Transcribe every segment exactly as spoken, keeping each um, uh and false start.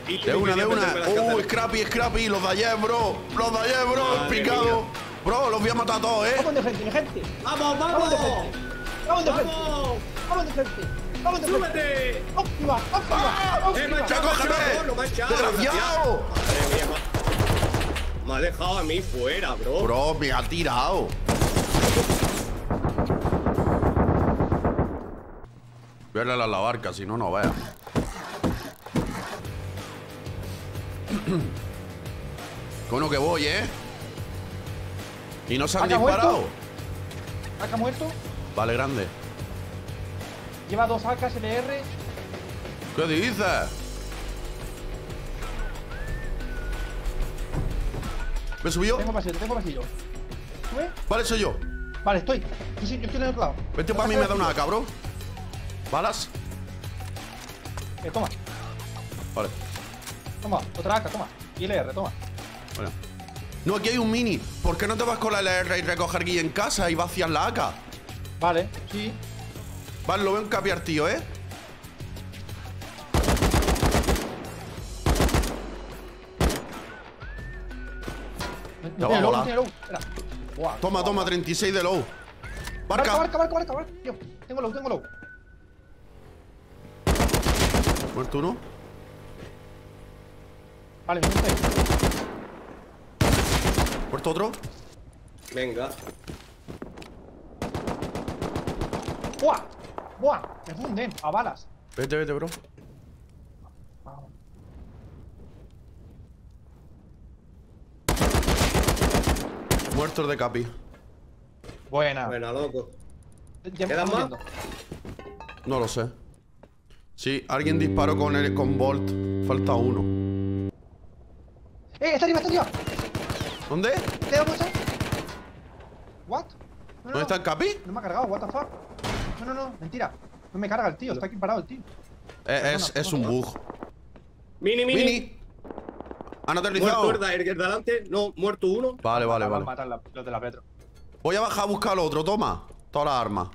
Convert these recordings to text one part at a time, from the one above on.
De una, de una. Uh, Scrappy, Scrappy, los de ayer, bro. Los de ayer, bro, picado. Bro, los voy a matar a todos, eh. Vamos de frente, mi gente. Vamos, vamos. Vamos de frente. Vamos de frente. Vamos de frente. ¡Súbete! ¡Óptima! ¡Óptima! ¡Óptima! ¡Ya cógete! ¡Desgraciado! Me ha dejado a mí fuera, bro. Bro, me ha tirado. Voy a darle a la barca, si no, no veas. Cono que voy, ¿eh? Y no se han disparado. ¿Acá muerto? Vale, grande. Lleva dos A K S L R. ¿Qué dices? ¿Me subió? Tengo pasillo, tengo pasillo. ¿Sube? Vale, soy yo. Vale, estoy. Yo, sí, yo estoy en el otro lado. Vete para mí, me da una A K, bro. ¿Balas? Eh, toma. Vale. Toma, otra A K, toma. Y L R, toma. Bueno. No, aquí hay un mini. ¿Por qué no te vas con la L R y recoger guía en casa y vacías la A K? Vale, sí. Vale, lo veo en capiar, tío, ¿eh? No tiene low, no tiene low. Espera. Buah, Toma, buah, toma, buah. treinta y seis de low. Barca, Barca. barca, barca, barca, barca. Tío, tengo low, tengo low. Muerto uno. Vale, me gusta. Muerto otro. Venga. ¡Buah! ¡Buah! Me funden a balas. Vete, vete, bro. Vamos. Muertos de capi. Buena. Buena, loco. Ya me ¿Quedan estamos más? yendo. No lo sé. Sí, alguien disparó con el con Bolt. Falta uno. ¡Eh! ¡Está arriba, está arriba! ¿Dónde? ¿Te da mucha? ¿What? No, no, ¿Dónde está el capi? No me ha cargado, what the fuck. No, no, no, mentira. No me carga el tío, está aquí parado el tío. Eh, es, es un bug. Mini, mini. Mini. ¿Han Muerto aterrizado? el de- el de delante. No, muerto uno. Vale, vale, Van a vale. matar la- los de la Petro. Voy a bajar a buscar al otro, toma. Todas las armas.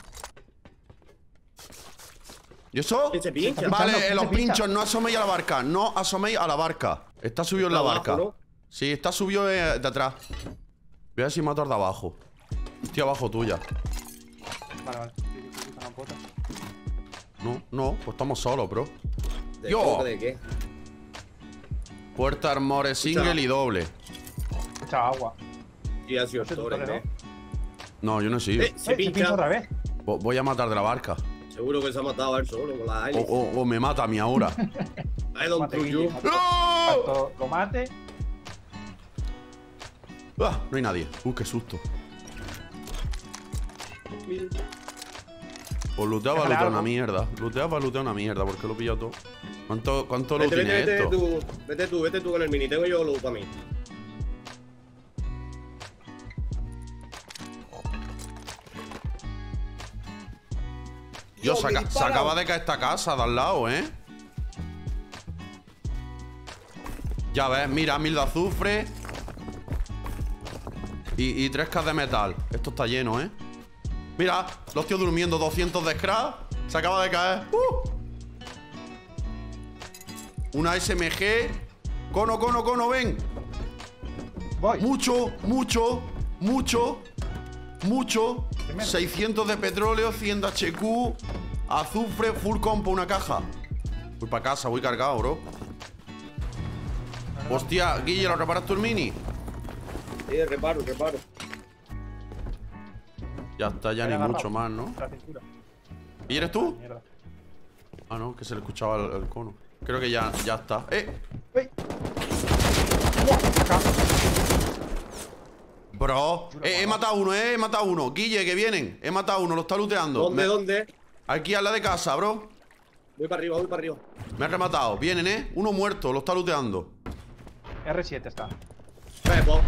¿Y eso? Que se pincha. Vale, pinchando, eh, los se pincha. pinchos, no asoméis a la barca. No asoméis a la barca. Está subido en la Está barca. abajo, ¿no? Sí, está subido eh, de atrás. Voy a ver si mato al de abajo. Estoy abajo tuya. Vale, vale. Sí, sí, sí, sí, puta. No, no, pues estamos solos, bro. ¿De Yo. qué? ¿De qué? Puerta armore single y doble. Mucha agua. Y ha sido Ese Torres, tutorial, ¿eh? No, yo no he sido. Eh, Eh, se se pincha pincha. otra vez. Vo- Voy a matar de la barca. Seguro que se ha matado a él solo con la O, hélice. o- o me mata a mí ahora. I don't Mate, do Guille, you. mate. ¡No! Cuanto lo mate. Ah, no hay nadie. Uh, qué susto. Pues looteaba, Déjale lootea algo. una mierda. Looteaba, lootea una mierda, porque lo he pillado todo. ¿Cuánto, cuánto lo Vete, tiene vete, vete esto? tú, vete tú, vete tú con el mini. Tengo yo lo para mí. Dios, se, Yo, aca- se dispara. acaba de caer esta casa de al lado, ¿eh? Ya ves, mira, mil de azufre. Y, y tres K de metal. Esto está lleno, ¿eh? Mira, los tíos durmiendo, doscientos de scrap. Se acaba de caer. ¡Uh! Una S M G. Cono, cono, cono, ven. Voy. Mucho, mucho, mucho, mucho. Primero. seiscientos de petróleo, cien de H Q, azufre, full compo, una caja. Voy para casa, voy cargado, bro. Hostia, Guille, ¿lo reparas tú el mini? Sí, reparo, reparo. Ya está, ya Me he ni agarrado. mucho más, ¿no? La cintura. ¿Y eres tú? Mierda. Ah, no, que se le escuchaba el, el cono. Creo que ya, ya está. ¡Eh! ¡Ey! ¡Buah! Acá. Bro, eh, he matado uno, eh, he matado uno. Guille, que vienen. He matado uno, lo está looteando. ¿Dónde, Me- dónde? Aquí al lado de casa, bro. Voy para arriba, voy para arriba. Me han rematado. Vienen, eh. Uno muerto, lo está looteando. R siete está. Pepo.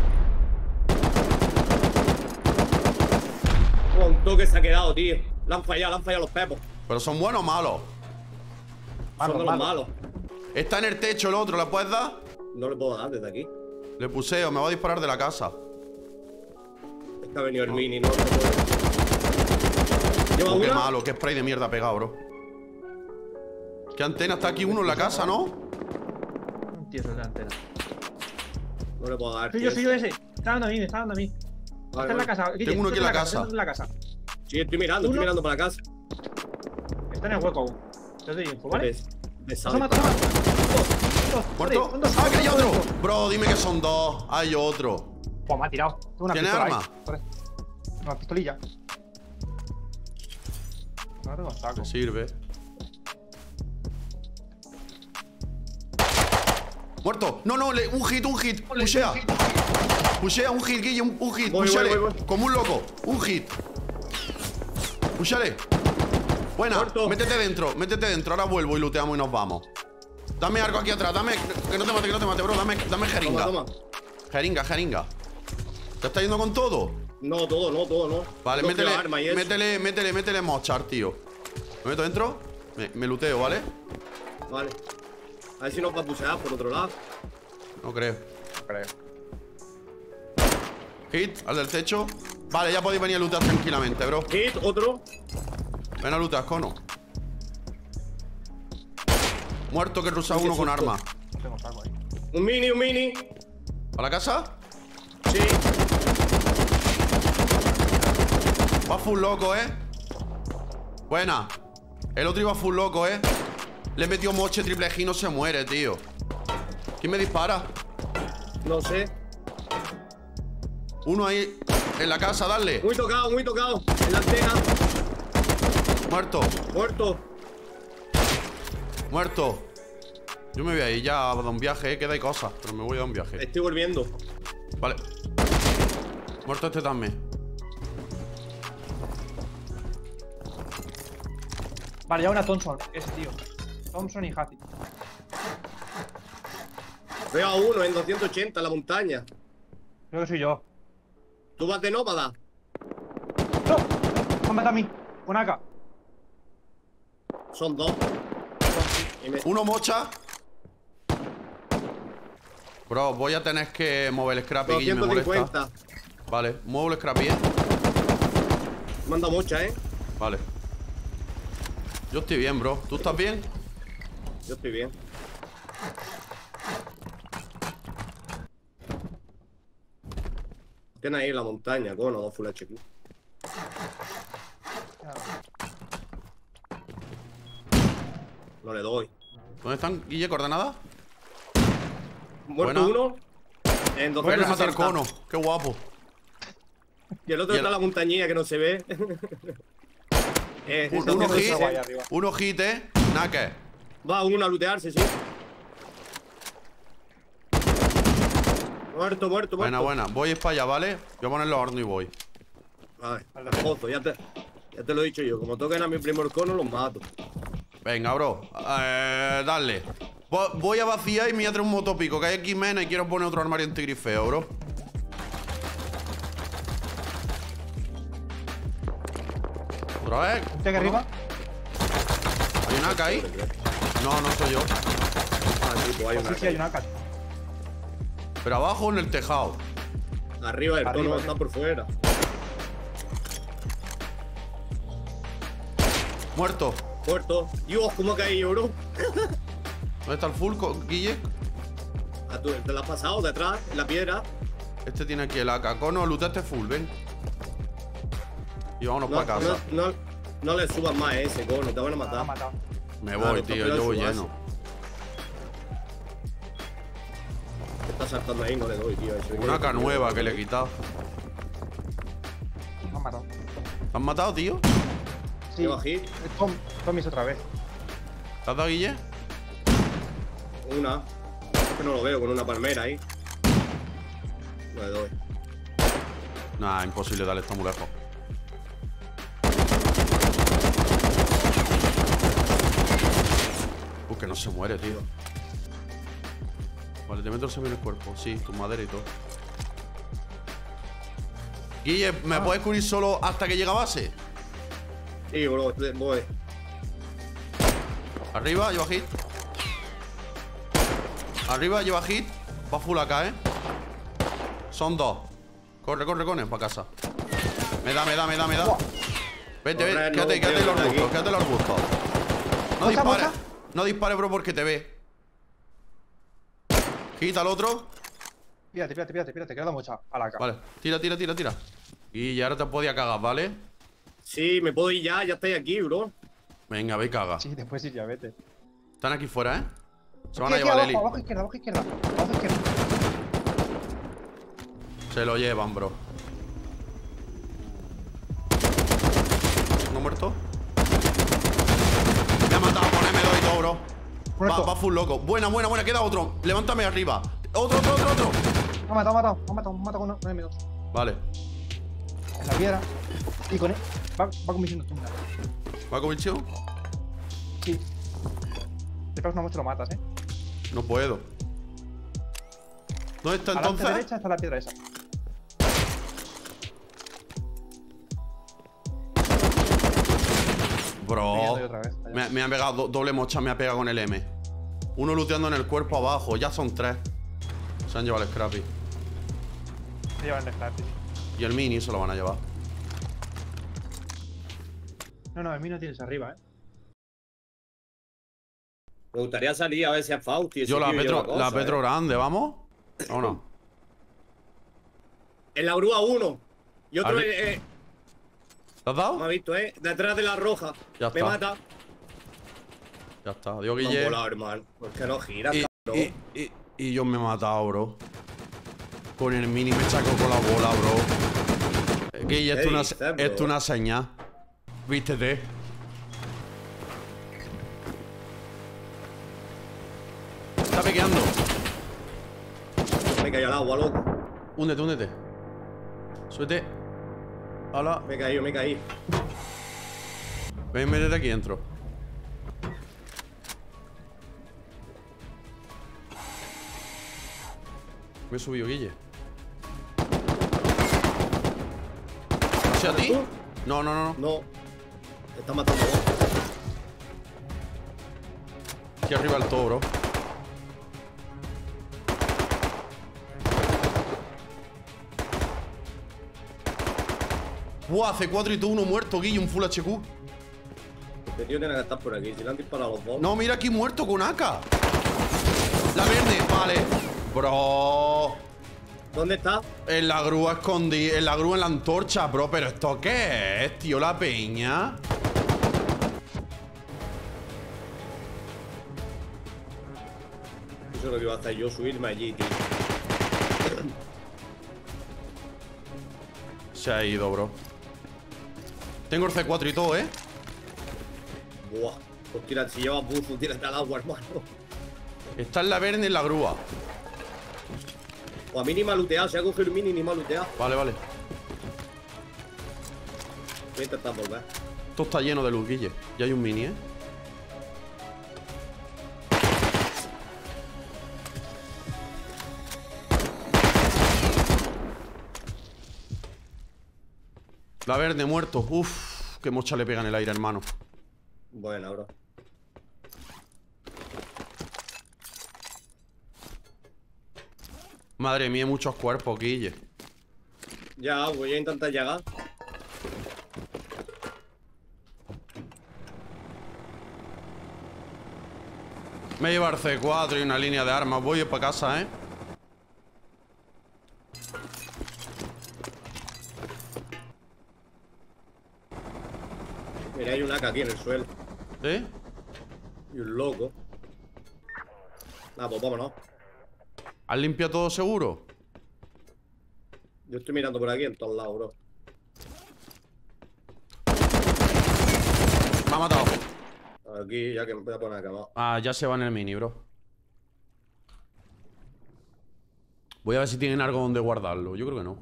Un toque se ha quedado, tío. Le han fallado, le han fallado los pepos. Pero son buenos o malos. Malo, Son de los malo. malos. Está en el techo el otro, ¿le puedes dar? No le puedo dar desde aquí. Le puseo, me va a disparar de la casa. Es que ha venido el mini, no se puede. Lleva Oh, qué una. malo, qué spray de mierda pegado, bro. ¿Qué antena está aquí uno en la casa, no? tío, eso es delantera. No le puedo dar. Soy yo, soy yo ese. Está dando a mí, me está dando a mí. Está Vale, en la vale. casa. Guille, Tengo uno está aquí en la casa. está en la casa. Sí, estoy mirando, Uno. estoy mirando para la casa. Está en el hueco aún. Te doy info, ¿vale? Ves, ves, Nos ha matado, nos ha matado. Dos, dos, ¿Muerto? joder, dos, ¡Ah, que hay dos, otro! dos. Bro, dime que son dos. Hay otro. Pues me ha tirado. Tengo una ¿Tiene pistola arma? ahí. Joder. Una pistolilla. No tengo saco. Me sirve. Muerto. No, no, le- un hit, un hit. Pushea. Pushea, un hit, Guille, un, un hit. Voy, Pushale. voy, voy, voy. Como un loco. Un hit. Pushale. Buena. Muerto. Métete dentro, métete dentro. Ahora vuelvo y looteamos y nos vamos. Dame algo aquí atrás. Dame. Que no te mate, que no te mate, bro. Dame, dame jeringa. Toma, toma. Jeringa, jeringa. ¿Te está yendo con todo? No, todo, no, todo, no. Vale, No métele, quiero arma y eso. métele, métele, métele mochar, tío. Me meto dentro. Me, me luteo, ¿vale? Vale. A ver si nos va a pusear por otro lado. No creo. No creo. Hit, al del techo. Vale, ya podéis venir a lootear tranquilamente, bro. Hit, otro. Ven a lootear, cono. Muerto que rusa Qué uno con susto. arma. No tengo saco ahí. Un mini, un mini. ¿A la casa? Sí. Va full loco, ¿eh? Buena. El otro iba full loco, ¿eh? Le he metido moche triple G y no se muere, tío. ¿Quién me dispara? No sé. Uno ahí en la casa, dale. Muy tocado, muy tocado. En la antena. Muerto, Muerto. muerto. Yo me voy a ir ya a dar un viaje, ¿eh? Queda hay cosas, pero me voy a dar un viaje. Estoy volviendo. Vale. Muerto este también. Vale, ya una Thompson. Ese tío. Thompson y Hattie. Veo a uno en doscientos ochenta en la montaña. Creo que soy yo. ¿Tú vas de nómada? ¡No! Me han matado a mí. Con A K. Son dos. Y me- Uno mocha. Bro, voy a tener que mover el scrappy y me doscientos molesta. cincuenta. Vale, muevo el scrappy, ¿eh? Manda mucha, ¿eh? Vale. Yo estoy bien, bro. ¿Tú estás bien? Yo estoy bien. Tiene ahí en la montaña, cono, dos full H Q. No le doy. ¿Dónde están, Guille? ¿Coordenadas? Muerto Buena. uno. En Voy a matar doscientos sesenta. cono. Qué guapo. Y el otro Y el- está en la montañilla que no se ve. eh, Un- está uno haciendo hit. ese. ahí arriba. Uno hit, ¿eh? Nake. Va uno a lootearse, sí. Muerto, muerto, muerto. Buena, buena. Voy a ir para allá, ¿vale? Voy a poner los hornos y voy. Vale, pozo, ya te, ya te lo he dicho yo. Como toquen a mi primer cono, los mato. Venga, bro. Eh, dale. Vo- Voy a vaciar y me voy a traer un motopico, que hay aquí menos y quiero poner otro armario antigrifeo, bro. ¿Otra vez? ¿Este aquí arriba? ¿Hay una acá ahí? No, no soy yo. Ah, sí, pues hay una. Sí, sí, hay una A K. Pero abajo o en el tejado. Arriba del Arriba, cono sí. está por fuera. Muerto. Muerto. Dios, ¿cómo caí yo, bro? ¿Dónde está el full, co- Guille? Ah, tú, ¿te la has pasado detrás, en la piedra? Este tiene aquí el A K. Cono, lutaste full, ven. Y vámonos No, para casa. no, no, no le subas más a ese cono, te van a Me ha matar. matado. Me Claro, voy, está tío. pegado Yo voy su base. lleno. ¿Qué está saltando ahí? No le doy, tío. Eso Una A K nueva que le he quitado. Me han matado. ¿Te han matado, tío? Sí. Lleva hit. Tom, Tommy's otra vez. ¿Te has dado, Guille? Una. Es que no lo veo con una palmera ahí. No le doy. Nah, imposible, dale, está muy lejos. Uy, que no se muere, tío. Vale, te meto el semi en el cuerpo. Sí, tu madera y todo. Guille, ¿me Ah. puedes cubrir solo hasta que llega a base? Sí, bro, voy. Arriba, lleva hit. Arriba, lleva hit. Va full acá, ¿eh? Son dos. Corre, corre, corre, para casa. Me da, me da, me da, me da. Vete, Corre, vete, no, quédate, quédate en los quédate aquí. arbustos, quédate en los arbustos. No ¿Mocha, dispares. mocha? No dispares, bro, porque te ve. Quita al otro. Pírate, pírate, pírate, pírate, que le damos a la cara. Vale, tira, tira, tira, tira. Y ya ahora te podía cagar, ¿vale? Sí, me puedo ir ya, ya estáis aquí, bro. Venga, ve y caga. Sí, después sí, ya vete. Están aquí fuera, ¿eh? Se van Aquí, a aquí, llevar a abajo, Leli. abajo izquierda, abajo izquierda. Abajo izquierda. Se lo llevan, bro. ¿No muerto? Me ha matado con eme dos y todo, bro. Va, Muerto. va full loco. Buena, buena, buena. Queda otro. Levántame arriba. Otro, otro, otro, otro. Me ha matado, me ha matado, me ha matado, me ha matado con un eme dos. Vale. En la piedra. Y con él. Va, va con misión nocturna. ¿Va con el chivo? Sí. Te pegas una muestra y lo matas, eh. No puedo. ¿Dónde está A la entonces? derecha está la piedra esa. Bro. Pillando yo otra vez, allá. Me, me ha pegado do- doble mocha, me ha pegado con el M. Uno looteando en el cuerpo abajo. Ya son tres. Se han llevado el Scrappy. Se llevan el Scrappy. Y el mini se lo van a llevar. No, no, el mío no tienes arriba, eh. Me gustaría salir a ver si es Fausti. ese Yo la tío Petro, lleva cosas, la Petro eh. grande, ¿vamos? ¿O no? En la grúa uno. Y otro, ¿Has vi- eh, eh, ¿Te has me ha dado? visto, eh. Detrás de la roja. Ya Me está. mata. Ya está. Digo Me han Guille. volado, hermano. Es que no gira, Y, cabrón. y, y, y yo me he matado, bro. Con el mini me chaco con la bola, bro. Eh, Guille, esto es ¿Qué una, dices, bro? esto es una señal. Vístete. Está pequeando. Me caí al agua, loco. Húndete, húndete. Suete. Hola. Me caí, me caí. Ven, métete aquí dentro. Me he subido, Guille. ¿No sea a ti? ¿Tú? No, no, no, no. No. Te está matando vos. Aquí arriba el todo, bro. Buah, C cuatro y tú uno muerto, Guille, un full H Q. Este tío tiene que estar por aquí. Si le han disparado los dos. No, mira aquí muerto con A K. La verde, vale. Bro. ¿Dónde está? En la grúa escondí, en la grúa en la antorcha, bro. Pero ¿esto qué es, tío? La peña. Eso es lo que iba a hacer yo, subirme allí, tío. Se ha ido, bro. Tengo el C cuatro y todo, ¿eh? Buah. Pues tira, si llevas buzo, tírate al agua, hermano. Está en la verde en la grúa. O a mí ni me ha looteado. Si ha cogido el mini, ni me ha looteado. Vale, vale. Voy a intentar volver. Esto está lleno de luz, Guille. Y hay un mini, ¿eh? La verde muerto. Uf, qué mocha le pega en el aire, hermano. Bueno, bro. Madre mía, muchos cuerpos, Guille. Ya, voy a intentar llegar. Me lleva el C cuatro y una línea de armas. Voy para casa, ¿eh? Mira, hay un A K aquí en el suelo. ¿Eh? Y un loco. Ah, pues vámonos. ¿Has limpiado todo seguro? Yo estoy mirando por aquí en todos lados, bro. Me ha matado. Aquí, ya que me voy a poner acá. Ah, ya se va en el mini, bro. Voy a ver si tienen algo donde guardarlo. Yo creo que no.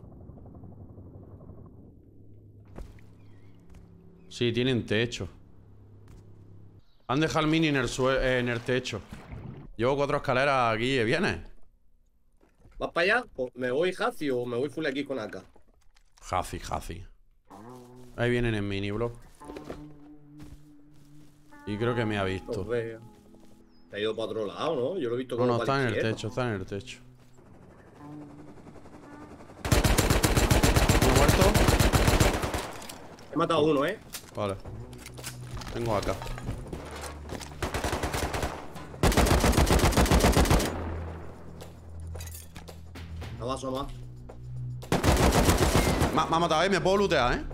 Sí, tienen techo. Han dejado el mini en el, sue eh, en el techo. Llevo cuatro escaleras aquí. ¿Vienes? ¿Vas para allá? Pues me voy Hazi o me voy full aquí con A K. Hazi, Hazi. Ahí vienen en mini, bro. Y creo que me ha Los visto. veo. Te ha ido para otro lado, ¿no? Yo lo he visto No, como no, para está la en el izquierda. techo, está en el techo. ¿Uno muerto? He matado a uno, ¿eh? Vale. Tengo acá. va a asomar. Me, me ha matado, eh. Me puedo lootear, eh.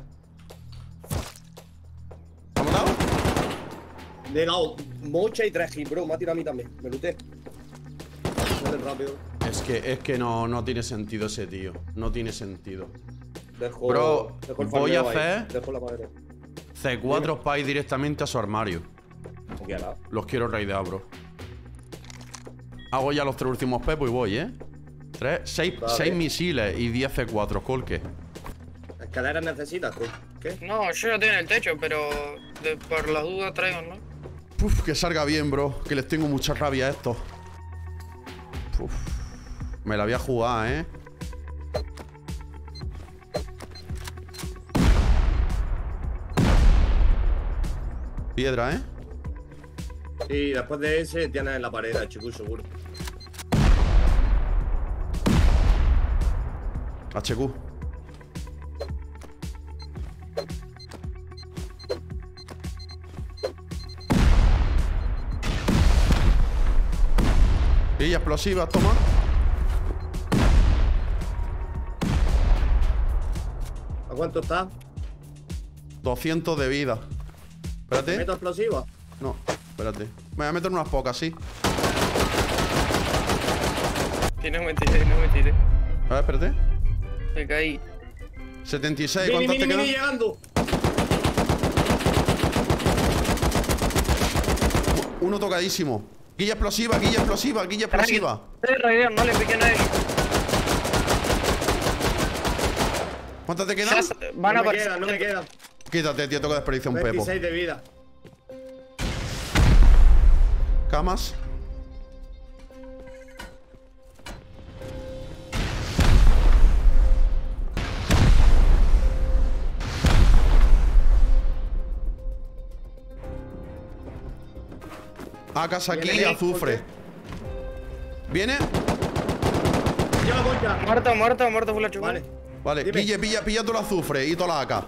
¿Me ha matado? Le he dado mocha y tres hits, bro. Me ha tirado a mí también. Me luté. Dale rápido. Es que, es que no, no tiene sentido ese tío. No tiene sentido. Dejo, Bro, dejo el voy a farmeo ahí. hacer- Dejo la madera. C cuatro para ir directamente a su armario. ¿Con qué hará? Los quiero raidear, bro. Hago ya los tres últimos pepos y voy, ¿eh? Tres, seis, Vale. seis misiles y diez C cuatro, colque. ¿Escaleras necesitas? ¿Qué? No, yo ya tengo en el techo, pero de- por las dudas traigo, ¿no? Uf, que salga bien, bro. Que les tengo mucha rabia a estos. Uf. Me la voy a jugar, ¿eh? Piedra, ¿eh? Y después de ese tienes la pared, el chico, seguro. H Q. Y explosivas, toma. ¿A cuánto está? doscientos de vida. Espérate. ¿Meto explosiva? No, espérate. Me voy a meter unas pocas, sí. Sí, no me tiré, no me tiré. A ver, espérate. Me caí. setenta y seis, Mini, ¿cuántas te mini, mini, quedan? llegando. Uno tocadísimo. Guilla explosiva, guilla explosiva, guilla explosiva. Estoy raideando, no le piqué a nadie. ¿Cuántas te quedan? Ya se- van a No me aparecer. quedan, no me quedan. Quítate, tío, toca desperdiciar un pepo. veintiséis de vida. Camas. A casa aquí, Viene, azufre. ¿Viene? Yo voy ya. Muerto, muerto, muerto, full H Q. Vale. Vale, Dime. Guille, pilla, pilla todo el azufre y toda la A K.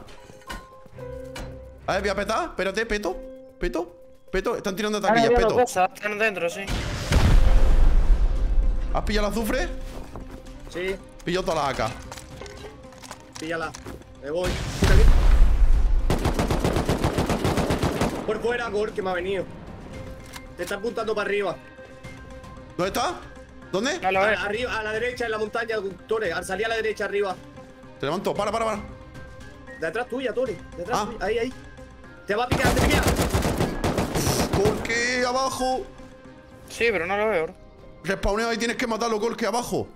A ver, voy a petar. Espérate, peto. Peto. Peto. Están tirando Están taquillas, habiendo peto. cosas, están dentro, sí. ¿Has pillado el azufre? Sí, Pillo toda la A K. píllala. Me voy. Mira aquí. Por fuera, Gol, que me ha venido. Te está apuntando para arriba. ¿Dónde está? ¿Dónde? No lo A, ves. arriba, a la derecha, en la montaña, Tore. Al salir a la derecha, arriba. Te levanto. Para, para, para. Detrás tuya, Tore. Detrás Ah. tuya. Ahí, ahí. Te va a picar, te pica. ¿Por qué abajo? Sí, pero no lo veo, bro. Respawneo ahí, tienes que matarlo, Colque, abajo.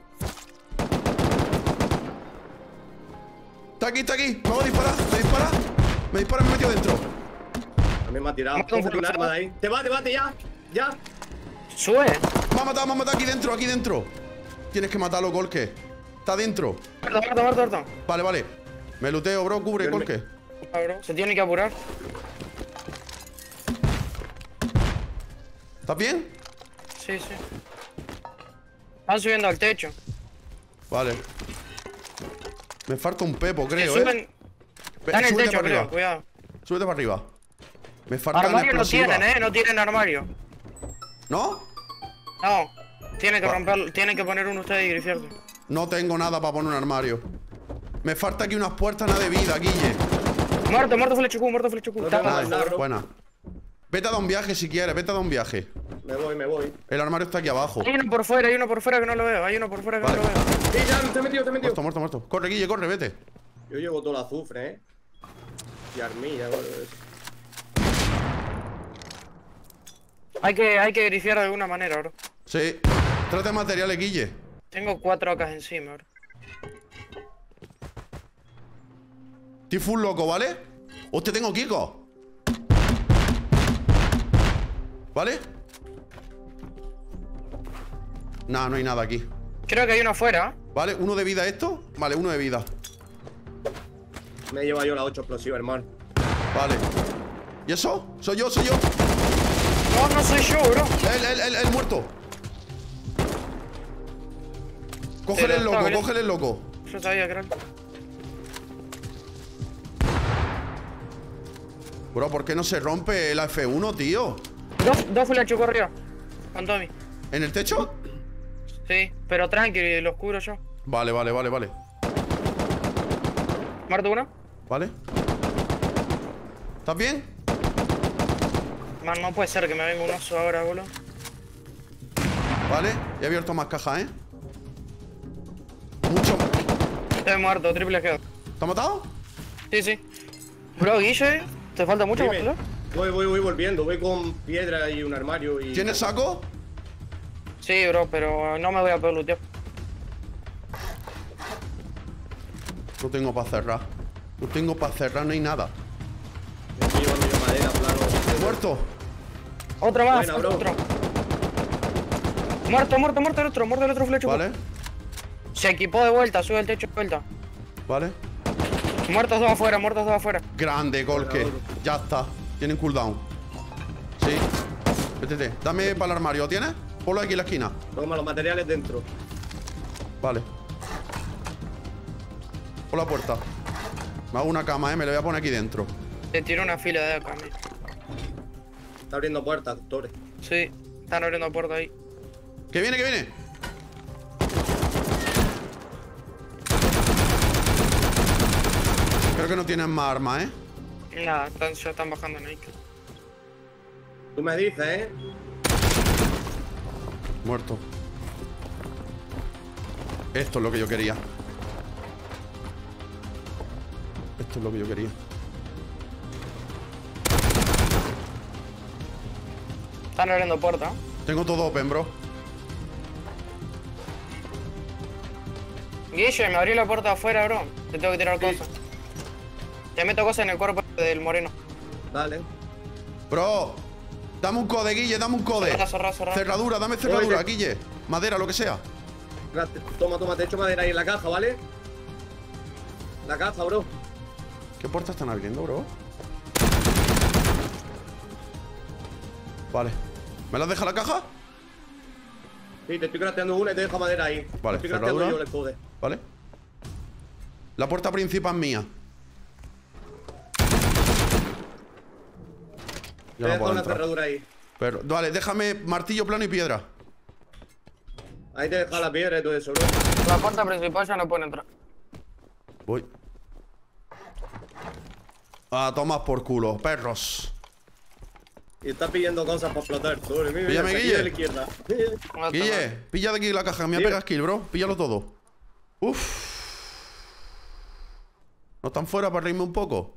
Está aquí, está aquí. Me voy a disparar. Me dispara. Me dispara, me he metido dentro. A mí me ha tirado. Mata un Coge un arma de ahí. Te va, te va, te ya. Ya. Sube. Me ha matado, me ha matado aquí dentro, aquí dentro. Tienes que matarlo, Colque. Está dentro. Muerto, muerto, muerto, muerto. Vale, vale. Me luteo, bro. Cubre, Duerme. Colque. Ah, bro, se tiene que apurar. ¿Estás bien? Sí, sí. Están subiendo al techo. Vale. Me falta un pepo, creo, Sí, suben. ¿eh? Ve, Están en el súbete techo, para creo, arriba. cuidado. Súbete para arriba. Me faltan Armario no explosivas. tienen, eh, no tienen armario. ¿No? No. Tiene que Va. romperlo, tiene que poner uno ustedes y grifiarlo. No tengo nada para poner un armario. Me falta aquí unas puertas nada de vida, Guille. Muerto, muerto full H Q, muerto full H Q. No Está tengo muerto. nada. Nice, buena. Vete a dar un viaje si quieres, vete a dar un viaje. Me voy, me voy. El armario está aquí abajo. Hay uno por fuera, hay uno por fuera que no lo veo, hay uno por fuera que Vale. no lo veo. Sí, ya, te he metido, te he metido. Muerto, muerto, muerto. Corre, Guille, corre, vete. Yo llevo todo el azufre, eh. Y armilla, boludo. Hay que, hay que grifiar de alguna manera, bro. Sí. Trata de materiales, Guille. Tengo cuatro acas encima, bro. Estoy full loco, ¿vale? Hostia, tengo Kiko. ¿Vale? Nah, no hay nada aquí. Creo que hay uno afuera. ¿Vale? ¿Uno de vida esto? Vale, uno de vida. Me he llevado yo la ocho explosiva, hermano. Vale. ¿Y eso? ¿Soy yo? ¿Soy yo? No, no soy yo, bro. Él, él, él, él muerto. Cógele el Pero loco, está bien. cógele el loco. Yo sabía que era. Bro, ¿por qué no se rompe el F uno, tío? Dos, dos full H Q arriba. Con Tommy. ¿En el techo? Sí, pero tranqui, los cubro yo. Vale, vale, vale, vale. Muerto uno. Vale. ¿Estás bien? Man, no puede ser que me venga un oso ahora, boludo. Vale. He abierto más cajas, ¿eh? Mucho. Estoy muerto, triple head. ¿Te ha matado? Sí, sí. Bro, Guille, ¿te falta mucho, Dime. boludo? Voy, voy, voy volviendo. Voy con piedra y un armario y... ¿Tienes saco? Sí, bro, pero no me voy a poder lootear. No tengo para cerrar. No tengo para cerrar, no hay nada. Estoy llevando yo madera, plano. Muerto. Otro más, Buena, otro, bro. otro. Muerto, muerto, muerto el otro, muerto el otro flecho. Vale. Se equipó de vuelta, sube el techo de vuelta. Vale. Muertos dos afuera, muertos dos afuera. Grande, Golke. Ya está. Tienen cooldown. Sí. Vete. Dame para el armario. ¿Lo tienes? Ponlo aquí en la esquina. Toma los materiales dentro. Vale. Por la puerta. Me hago una cama, eh. Me la voy a poner aquí dentro. Te tiro una fila de acá, mira. Está abriendo puertas, doctores. Sí, están abriendo puerta ahí. ¿Qué viene? ¿Qué viene? Creo que no tienen más armas, ¿eh? Nada, están, ya están bajando en ahí. Tú me dices, ¿eh? Muerto. Esto es lo que yo quería. Esto es lo que yo quería. Están abriendo puerta. Tengo todo open, bro. Guille, me abrí la puerta de afuera, bro. Te tengo que tirar cosas. Te meto cosas en el cuerpo del moreno. Dale. Bro, dame un code, Guille, dame un code. Cerra, cerra, cerra. Cerradura, dame cerradura, Oye. Guille. Madera, lo que sea. Gracias. Toma, toma, te echo madera ahí en la caja, ¿vale? La caja, bro. ¿Qué puertas están abriendo, bro? Vale. ¿Me las deja la caja? Sí, te estoy crafteando una y te dejo madera ahí. Vale, te estoy crafteando cerradura. yo el escudo. Vale. La puerta principal es mía. Te Ya no dejo puedo una entrar. cerradura ahí. Pero, vale, déjame martillo plano y piedra. Ahí te deja la piedra y todo eso, bro. La puerta principal ya no pueden entrar. Voy. A tomar por culo, perros. Y está pidiendo cosas para explotar, tú. Mira, mira, Píllame, aquí Guille. de la izquierda. No está Guille, mal. pilla de aquí la caja, me Dime. pegas kill, bro. Píllalo todo. Uf. ¿No están fuera para reírme un poco?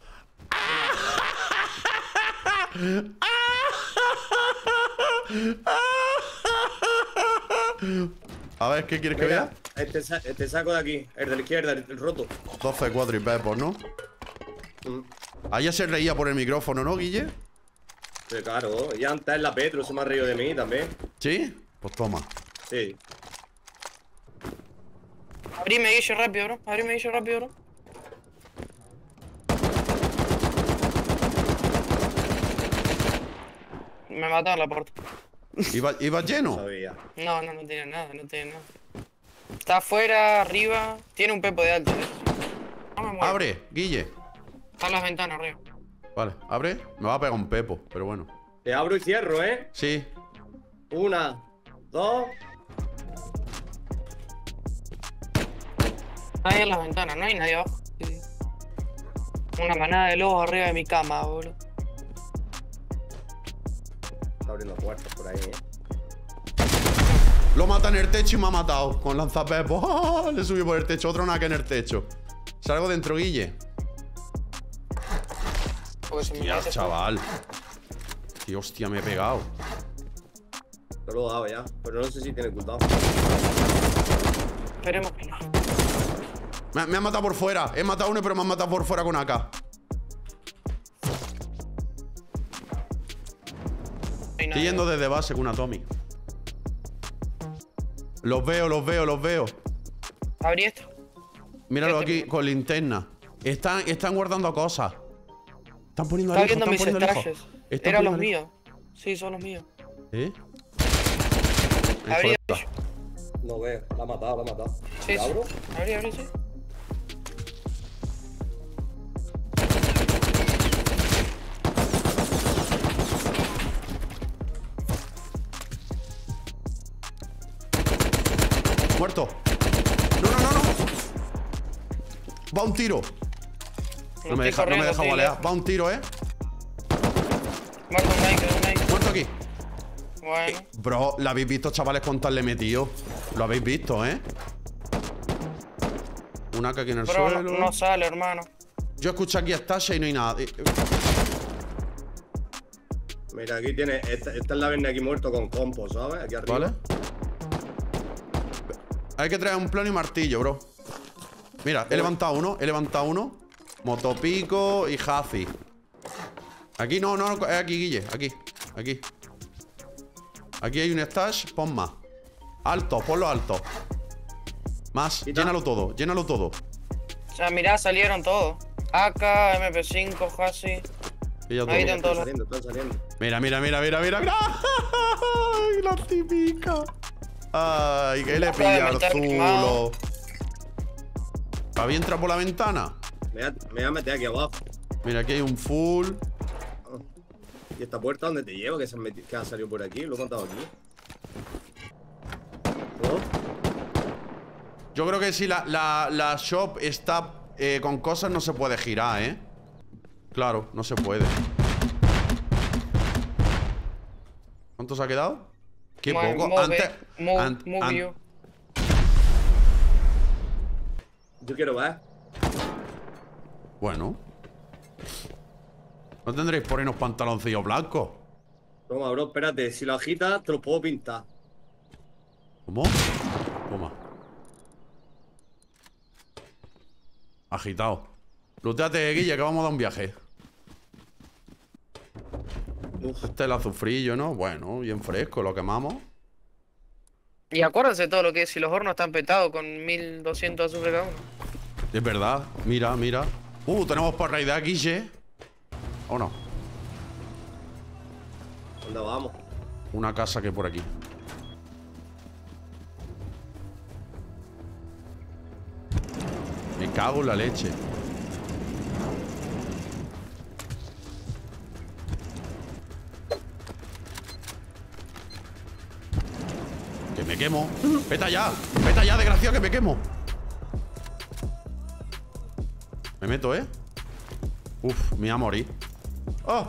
A ver, ¿qué quieres que Mira, vea? este, sa- este saco de aquí, el de la izquierda, el, el roto. doce, cuatro y pepos, ¿no? Mm. Ayer se reía por el micrófono, ¿no, Guille? Sí, claro, y antes la Petro se me ha reído de mí también. ¿Sí? Pues toma. Sí. Abrime, Guille, rápido, bro. Abrime, Guille, rápido, bro. Me mataron la puerta. ¿Iba, iba lleno? Sabía. No, no, no tiene nada, no tiene nada. Está afuera, arriba. Tiene un pepo de alto. ¿eh? No me muero. Abre, Guille. Están las ventanas arriba. Vale, abre. Me va a pegar un pepo, pero bueno. Te abro y cierro, ¿eh? Sí. Una, dos. Nadie en las ventanas, no hay nadie abajo. Sí. Una manada de lobos arriba de mi cama, boludo. Está abriendo puertas por ahí, ¿eh? Lo mata en el techo y me ha matado con lanzapepos. ¡Oh! Le subí por el techo. Otro nada que en el techo. Salgo dentro, Guille. Porque se me Ya, mete- chaval. Tío, hostia, me he pegado. Te lo he dado ya, pero no sé si tiene cuidado. Esperemos que no. Me, me han matado por fuera. He matado a uno, pero me han matado por fuera con A K. No hay Estoy nadie. yendo desde base con una Tommy. Los veo, los veo, los veo. Abrí esto. Míralo Este- aquí con linterna. Están, están guardando cosas. Están poniendo Estaba al hijo, viendo están mis poniendo al hijo. extrajes. Están Eran los poniendo al míos. Sí, son los míos. hijo. ¿Eh? Abrí, Hijo de puta. No veo, la ha matado, la ha matado. Sí, ¿La sí. abro? Abrí, abrí, sí. Muerto. No, no! Va un tiro. No me deja, no me deja balear. Va un tiro, eh. Muerto un Nike, un Nike. Muerto aquí. Bueno. Bro, ¿lo habéis visto, chavales, cuántas le he metido? Lo habéis visto, ¿eh? Una que aquí en el Bro, suelo. no, no sale, hermano. Yo escucho aquí a Stasha y no hay nada. Mira, aquí tiene. Esta, esta es la verne aquí muerto con compo, ¿sabes? Aquí arriba. Vale. Hay que traer un plano y martillo, bro. Mira, he levantado uno, he levantado uno. Motopico y Hazi. Aquí no, no, es aquí, Guille. Aquí, aquí. Aquí hay un stash, pon más. Alto, ponlo alto. Más, Quita. llénalo todo, llénalo todo. O sea, mirá, salieron todos. A K, M P cinco, Hasi. Y ya todo. Ahí Están todos los- saliendo, están saliendo. Mira, mira, mira, mira, mira, mira. Ay, la típica. Ay, que le Acaba de pilla al meter zulo. quemado. ¿Había entrado por la ventana? Me voy, a, me voy a meter aquí abajo. Mira, aquí hay un full. ¿Y esta puerta dónde te lleva? Que, se han meti- que ha salido por aquí, lo he contado aquí. ¿No? Yo creo que si la, la, la shop está eh, con cosas no se puede girar, ¿eh? Claro, no se puede. ¿Cuánto se ha quedado? Qué Move, poco. move, Antes. move, an- move an- you. Yo quiero ver. Bueno. ¿No tendréis por ahí unos pantaloncillos blancos? Toma, bro, espérate. Si lo agitas, te lo puedo pintar. ¿Cómo? Toma. Agitado. Lúteate, Guille, que vamos a dar un viaje. Uf. Este es el azufrillo, ¿no? Bueno, bien fresco, lo quemamos. Y acuérdense todo lo que es, si los hornos están petados con mil doscientos azufre cada uno. Es verdad. Mira, mira. Uh, tenemos para raidar, Guille. ¿O no? ¿Dónde vamos? Una casa que hay por aquí. Me cago en la leche. Que me quemo. Vete allá. Vete allá, desgraciado, que me quemo. Me meto, ¿eh? Uf, me voy a morir. ¡Oh!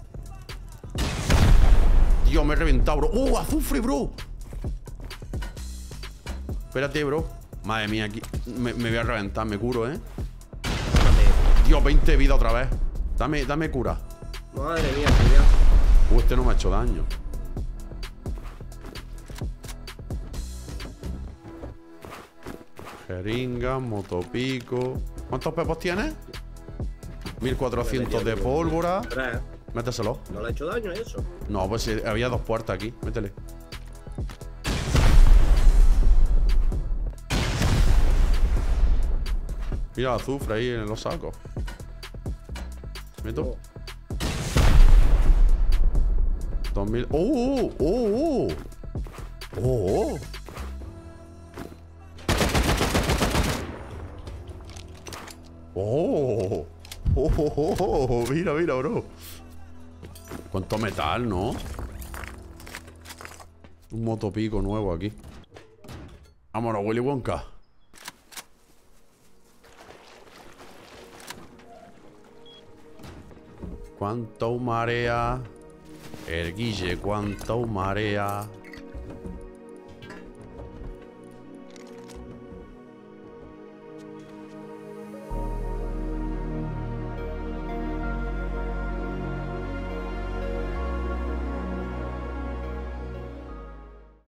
Dios, me he reventado, bro. ¡Uh, azufre, bro! Espérate, bro. Madre mía, aquí me, me voy a reventar, me curo, ¿eh? Dios, veinte vida otra vez. Dame, dame cura. Madre mía, genial. Uh, este no me ha hecho daño. Jeringa, motopico. ¿Cuántos pepos tienes? mil cuatrocientos de pólvora. Tres. Méteselo. ¿No le ha hecho daño eso? No, pues sí, había dos puertas aquí. Métele. Mira azufre ahí en los sacos. Meto. Oh. dos mil. ¡Oh! ¡Oh! ¡Oh! ¡Oh! ¡Oh! ¡Oh! ¡Oh! ¡Oh! Mira, mira, bro. Cuánto metal, ¿no? Un motopico nuevo aquí. Vámonos, Willy Wonka. Cuánto marea. El Guille, cuánto marea.